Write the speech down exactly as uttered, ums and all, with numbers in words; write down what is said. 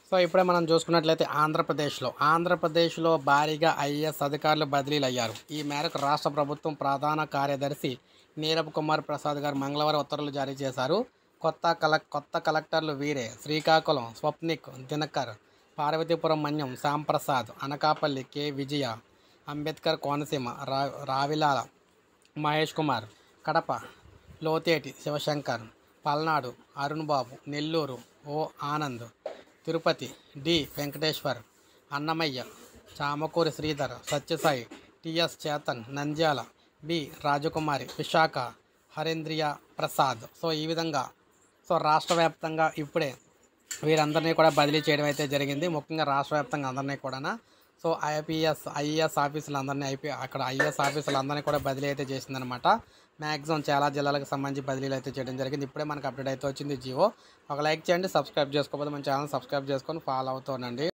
So ఇప్పుడే మనం చూసుకున్నట్లయితే ఆంధ్రప్రదేశ్లో ఆంధ్రప్రదేశ్లో భారీగా ఐఏఎస్ అధికారులు బదిలీలు అయ్యారు. ఈ మేరకు రాష్ట్ర ప్రభుత్వం ప్రధాన కార్యదర్శి నీరబ్ కుమార్ ప్రసాద్ గారు మంగళవారం ఉత్తర్వులు జారీ చేశారు. కొత్త కలెక్ కొత్త కలెక్టర్లు వీరే: శ్రీకాకుళం స్వప్నిక్ దినకర్, పార్వతీపురం మన్యం శ్యాంప్రసాద్, అనకాపల్లి కె విజయ, అంబేద్కర్ కోనసీమ రా Ravilala Mahesh Kumar, Kadapa Lotheti Sivasankar, Palnadu Arun Babu, Nellore O Anand, Tirupati D Venkateswar, Annamayya Chamakuri Sridhar, Sathyasai TS Chetan, Nandyal B Rajakumari, Visakha Harendhira Prasad. So ఈ విధంగా సో రాష్ట్ర వ్యాప్తంగా ఇప్పుడే వీరందరినీ కూడా బదిలీ చేయడం అయితే జరిగింది. ముఖ్యంగా రాష్ట్ర వ్యాప్తంగా అందరినీ కూడా సో ఐపీఎస్ ఐఏఎస్ ఆఫీసులు అందరినీ ఐపీ అక్కడ ఐఏఎస్ ఆఫీసులు అందరినీ కూడా బదిలీ అయితే చేసిందనమాట. మ్యాక్సిమం చాలా జిల్లాలకు సంబంధించి బదిలీలు అయితే చేయడం జరిగింది. ఇప్పుడే మనకు అప్డేట్ అయితే వచ్చింది జియో. ఒక లైక్ చేయండి, సబ్స్క్రైబ్ చేసుకోకపోతే మన ఛానల్ సబ్స్క్రైబ్ చేసుకొని ఫాలో అవుతానండి.